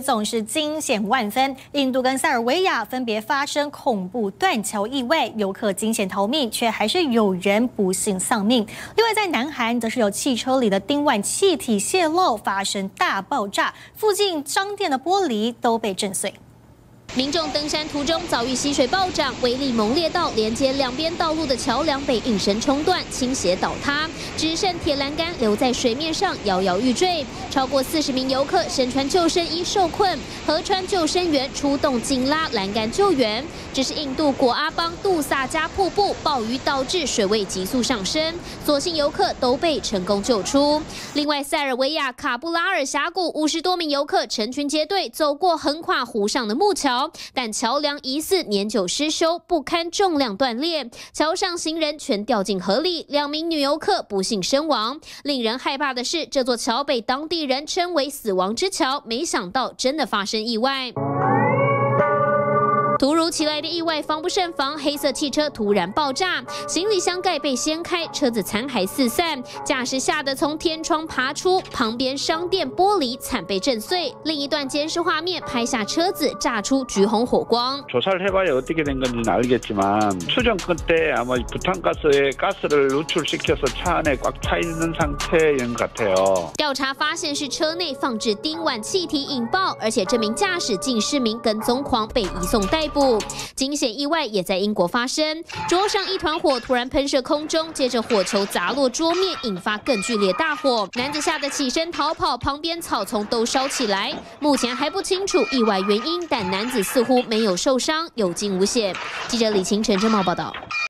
总是惊险万分，印度跟塞尔维亚分别发生恐怖断桥意外，游客惊险逃命，却还是有人不幸丧命。另外，在南韩则是有汽车里的丁烷气体泄漏，发生大爆炸，附近商店的玻璃都被震碎。 民众登山途中遭遇溪水暴涨，威力猛烈到连接两边道路的桥梁被应声冲断，倾斜倒塌，只剩铁栏杆留在水面上摇摇欲坠。超过40名游客身穿救生衣受困，河川救生员出动紧拉栏杆救援。这是印度果阿邦杜萨加瀑布暴雨导致水位急速上升，所幸游客都被成功救出。另外，塞尔维亚卡布拉尔峡谷50多名游客成群结队走过横跨湖上的木桥。 但桥梁疑似年久失修，不堪重量断裂，桥上行人全掉进河里，2名女游客不幸身亡。令人害怕的是，这座桥被当地人称为“死亡之桥”，没想到真的发生意外。 突如其来的意外，防不胜防。黑色汽车突然爆炸，行李箱盖被掀开，车子残骸四散，驾驶吓得从天窗爬出，旁边商店玻璃惨被震碎。另一段监视画面拍下车子炸出橘红火光。 조사를 해봐야 어떻게 된 건지는 알겠지만 추정 끝에 아마 부탄가스에 가스를 누출시켜서 차 안에 꽉 차 있는 상태인 것 같아요. 调查发现是车内放置丁烷气体引爆，而且这名驾驶竟是名跟踪狂，被移送逮捕。 惊险意外也在英国发生，桌上一团火突然喷射空中，接着火球砸落桌面，引发更剧烈大火。男子吓得起身逃跑，旁边草丛都烧起来。目前还不清楚意外原因，但男子似乎没有受伤，有惊无险。记者李晴、陈正茂报道。